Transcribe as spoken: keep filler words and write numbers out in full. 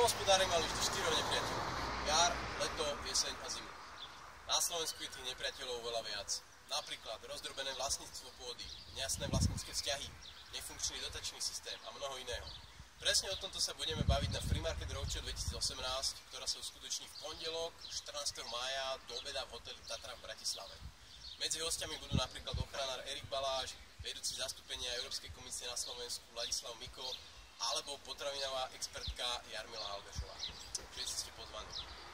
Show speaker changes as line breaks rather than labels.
Poľnohospodári mali vždy štyroch nepriateľov. Jar, leto, jeseň a zimu. Na Slovensku je tých nepriateľov veľa viac. Napríklad rozdrobené vlastníctvo pôdy, nejasné vlastnícke vzťahy, nefunkčný dotačný systém a mnoho iného. Presne o tomto sa budeme baviť na Free Market Roadshow dvetisícosemnásť, ktorá sa uskutoční v pondelok štrnásteho mája do obeda v hoteli Tatra v Bratislave. Medzi hostiami budú napríklad ochranár Erik Baláš, vedúci zastúpenia Európskej komisie na Slovensku Vladislav Miko alebo potravinová expertka Jarmila Algašová. Všetci ste pozvaní.